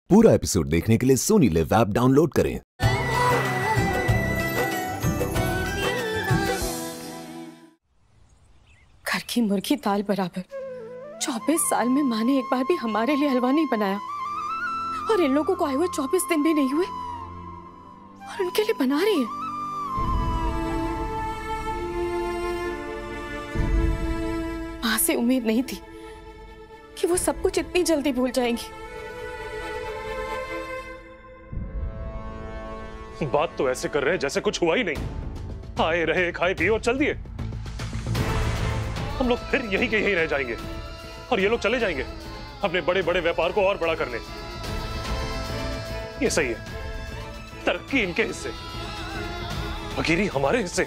पूरा एपिसोड देखने के लिए सोनी लिव ऐप डाउनलोड करें। घर की मुर्गी दाल बराबर। 24 साल में माँ ने एक बार भी हमारे लिए हलवा नहीं बनाया, और इन लोगों को आए हुए 24 दिन भी नहीं हुए और उनके लिए बना रही है। माँ से उम्मीद नहीं थी कि वो सब कुछ इतनी जल्दी भूल जाएंगी। बात तो ऐसे कर रहे हैं जैसे कुछ हुआ ही नहीं। आए रहे, खाए पिए और चल दिए। हम लोग फिर यहीं के यहीं रह जाएंगे और ये लोग चले जाएंगे अपने बड़े बड़े व्यापार को और बड़ा करने। ये सही है, तरक्की इनके हिस्से, फकीरी हमारे हिस्से।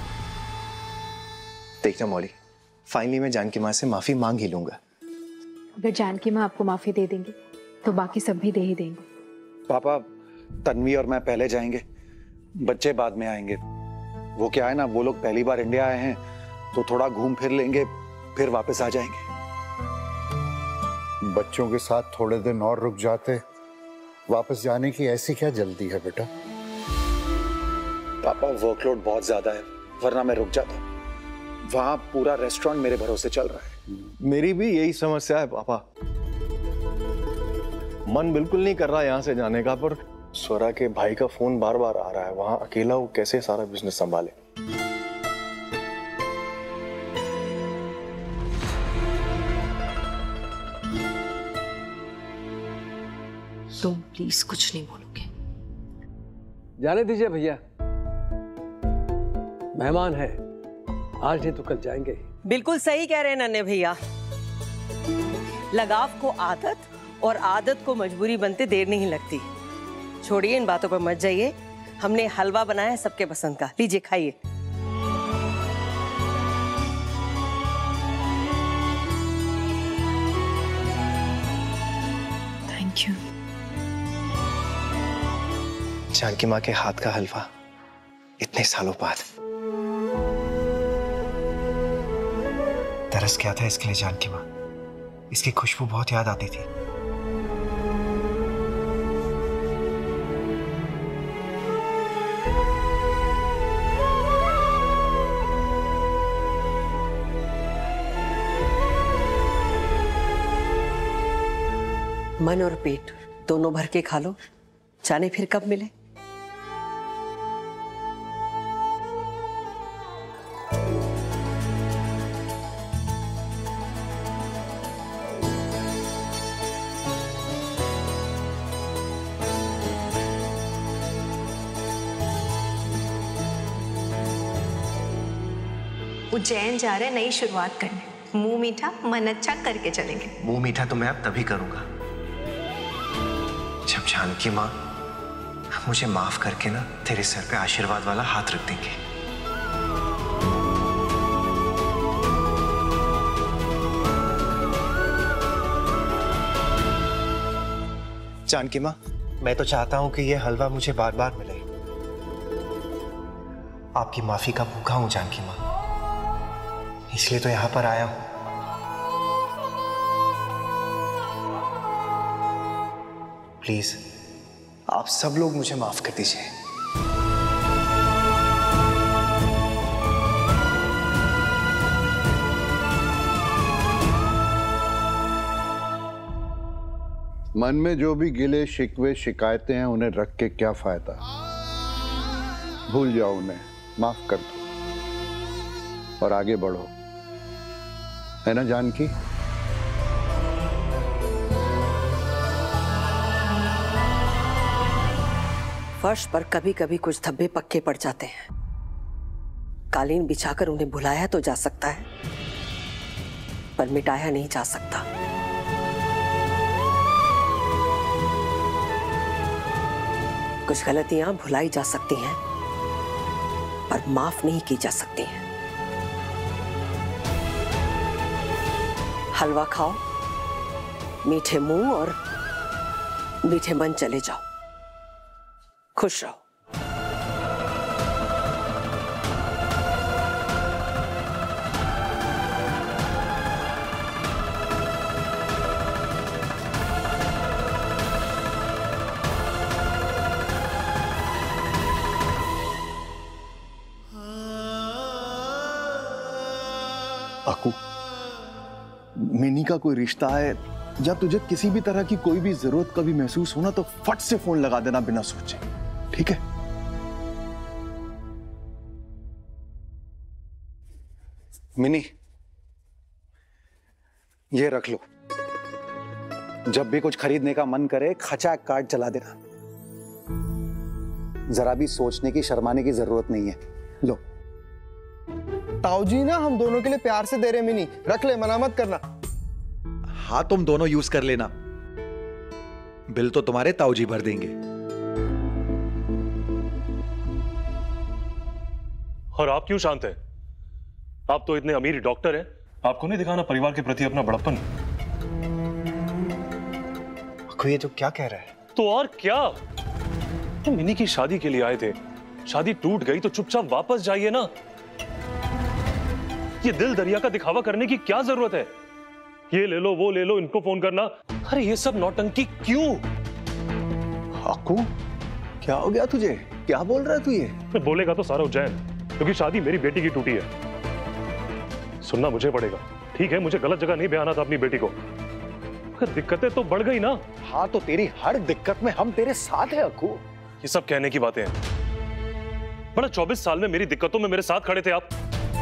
देखना मौली, फाइनली मैं जानकी माँ से माफी मांग ही लूंगा। अगर जानकी माँ आपको माफी दे देंगे तो बाकी सब भी दे ही देंगे। पापा, तन्वी और मैं पहले जाएंगे, बच्चे बाद में आएंगे। वो क्या है ना, वो लोग पहली बार इंडिया आए हैं तो थोड़ा घूम फिर लेंगे, फिर वापस आ जाएंगे। बच्चों के साथ थोड़े दिन और रुक जाते, वापस जाने की ऐसी क्या जल्दी है बेटा? पापा, वर्कलोड बहुत ज्यादा है, वरना मैं रुक जाता। वहां पूरा रेस्टोरेंट मेरे भरोसे चल रहा है। मेरी भी यही समस्या है पापा, मन बिल्कुल नहीं कर रहा यहाँ से जाने का, पर स्वरा के भाई का फोन बार बार आ रहा है। वहां अकेला वो कैसे सारा बिजनेस संभाले? तुम प्लीज कुछ नहीं बोलोगे। जाने दीजिए भैया, मेहमान है, आज नहीं तो कल जाएंगे। बिल्कुल सही कह रहे हैं नन्हे भैया। लगाव को आदत और आदत को मजबूरी बनते देर नहीं लगती। छोड़िए इन बातों पर मत जाइए। हमने हलवा बनाया है सबके पसंद का, लीजिए खाइए। Thank you. जानकी माँ के हाथ का हलवा इतने सालों बाद। तरस क्या था इसके लिए जानकी माँ, इसकी खुशबू बहुत याद आती थी। मन और पेट दोनों भर के खा लो, जाने फिर कब मिले। उज्जैन जा रहे नई शुरुआत करने, मुंह मीठा मन अच्छा करके चलेंगे। मुंह मीठा तो मैं अब तभी करूंगा जब जानकी माँ मुझे माफ करके ना तेरे सर पे आशीर्वाद वाला हाथ रख देंगे। जानकी माँ, मैं तो चाहता हूं कि यह हलवा मुझे बार बार मिले। आपकी माफी का भूखा हूं जानकी माँ, इसलिए तो यहां पर आया हूं। प्लीज आप सब लोग मुझे माफ कर दीजिए। मन में जो भी गिले शिकवे शिकायतें हैं उन्हें रख के क्या फायदा? भूल जाओ उन्हें, माफ कर दो और आगे बढ़ो, है ना जानकी? फर्श पर कभी कभी कुछ धब्बे पक्के पड़ जाते हैं। कालीन बिछाकर उन्हें भुलाया तो जा सकता है, पर मिटाया नहीं जा सकता। कुछ गलतियां भुलाई जा सकती हैं, पर माफ नहीं की जा सकती हैं। हलवा खाओ, मीठे मुंह और मीठे मन चले जाओ। खुश रहो। अकू, मिनी का कोई रिश्ता है या तुझे किसी भी तरह की कोई भी जरूरत कभी महसूस हो ना तो फट से फोन लगा देना बिना सोचे, ठीक है? मिनी, ये रख लो। जब भी कुछ खरीदने का मन करे खचा कार्ड चला देना। जरा भी सोचने की शर्माने की जरूरत नहीं है। लो। ताऊजी ना हम दोनों के लिए प्यार से दे रहे मिनी, रख ले, मना मत करना। हाँ, तुम दोनों यूज कर लेना, बिल तो तुम्हारे ताऊजी भर देंगे। और आप क्यों शांत हैं? आप तो इतने अमीर डॉक्टर हैं, आपको नहीं दिखाना परिवार के प्रति अपना बड़प्पन? ये जो क्या कह रहा है? तो और क्या, तो मिनी की शादी के लिए आए थे, शादी टूट गई तो चुपचाप वापस जाइए ना। ये दिल दरिया का दिखावा करने की क्या जरूरत है? ये ले लो, वो ले लो, इनको फोन करना, अरे ये सब नौटंकी क्यों? अकू, क्या हो गया तुझे? क्या बोल रहा है तू ये? बोलेगा तो सारा उज्जैन, क्योंकि शादी मेरी बेटी की टूटी है। सुनना मुझे पड़ेगा, ठीक है? मुझे गलत जगह नहीं बयाना था अपनी बेटी को। दिक्कतें तो बढ़ गई ना। हाँ, तो तेरी हर दिक्कत में हम तेरे साथ हैं अकू। ये सब कहने की बातें हैं। बड़ा 24 साल में मेरी दिक्कतों में मेरे साथ खड़े थे आप।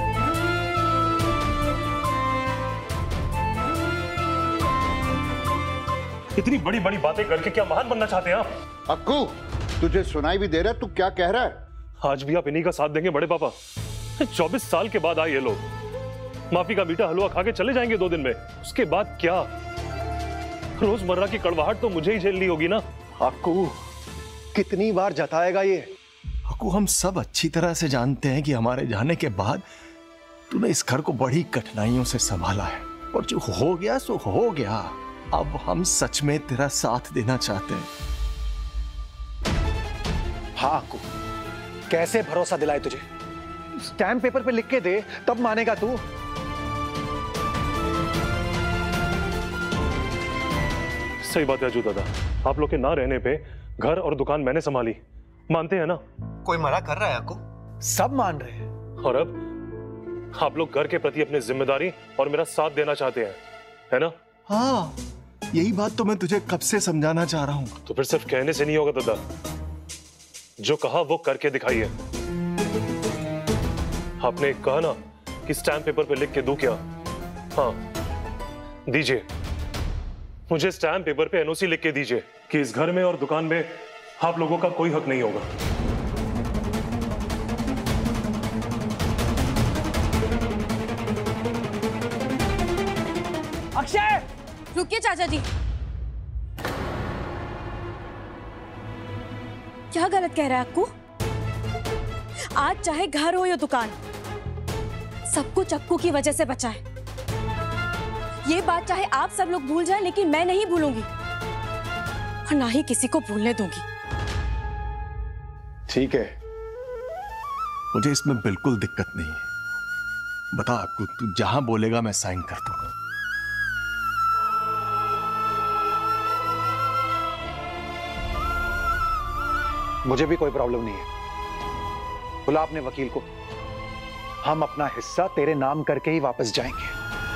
इतनी बड़ी बड़ी बातें करके क्या महान बनना चाहते हैं आप? अक्कू, तुझे सुनाई भी दे रहा है, तू क्या कह रहा है? आज भी आप इन्हीं का साथ देंगे बड़े पापा? 24 साल के बाद आए ये लोग, माफी का मीठा हलवा खा के चले जाएंगे 2 दिन में। उसके बाद क्या? रोजमर्रा की कड़वाहट तो मुझे ही झेलनी होगी ना। अक्कू, कितनी बार जताएगा ये? अक्कू, हम सब अच्छी तरह से जानते हैं कि हमारे जाने के बाद तूने इस घर को बड़ी कठिनाइयों से संभाला है, और जो हो गया सो हो गया। अब हम सच में तेरा साथ देना चाहते हैं। हाँ अक्कू, कैसे भरोसा दिलाए तुझे? स्टैम्प पेपर पे लिख के दे, तब मानेगा तू। सही बात है अजू दादा, आप लोग के ना रहने पे घर और दुकान मैंने संभाली, मानते हैं ना? कोई मना कर रहा है आपको? सब मान रहे हैं। और अब आप लोग घर के प्रति अपनी जिम्मेदारी और मेरा साथ देना चाहते हैं, है ना? हाँ, यही बात तो मैं तुझे कब से समझाना चाह रहा हूं। तो फिर सिर्फ कहने से नहीं होगा दादा, जो कहा वो करके दिखाइए। आपने कहा ना कि स्टैम्प पेपर पे लिख के दूं क्या? हाँ, दीजिए। मुझे स्टैम्प पेपर पे एनओसी लिख के दीजिए कि इस घर में और दुकान में आप लोगों का कोई हक नहीं होगा। अक्षय, रुकिए चाचा जी। क्या गलत कह रहा है आपको? आज चाहे घर हो या दुकान, सब कुछ अक्कू की वजह से बचा है। ये बात चाहे आप सब लोग भूल जाएं, लेकिन मैं नहीं भूलूंगी और ना ही किसी को भूलने दूंगी। ठीक है, मुझे इसमें बिल्कुल दिक्कत नहीं है। बता अक्कू, तू जहां बोलेगा मैं साइन कर दूंगा। मुझे भी कोई प्रॉब्लम नहीं है। बुला अपने वकील को, हम अपना हिस्सा तेरे नाम करके ही वापस जाएंगे।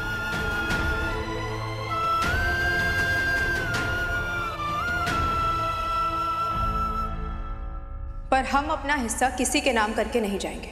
पर हम अपना हिस्सा किसी के नाम करके नहीं जाएंगे।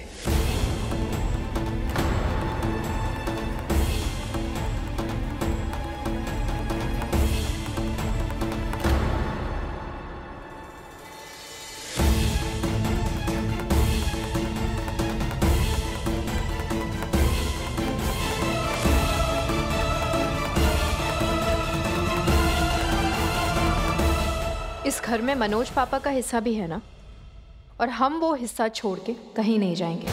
इस घर में मनोज पापा का हिस्सा भी है ना, और हम वो हिस्सा छोड़ के कहीं नहीं जाएंगे।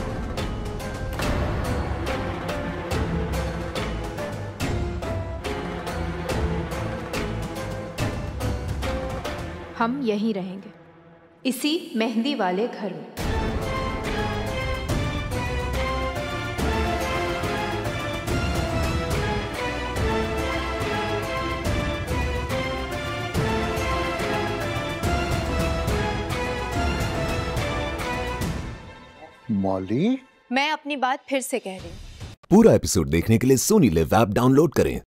हम यहीं रहेंगे, इसी मेहंदी वाले घर में। मौली, मैं अपनी बात फिर से कह रही हूँ, पूरा एपिसोड देखने के लिए सोनी लिव ऐप डाउनलोड करें।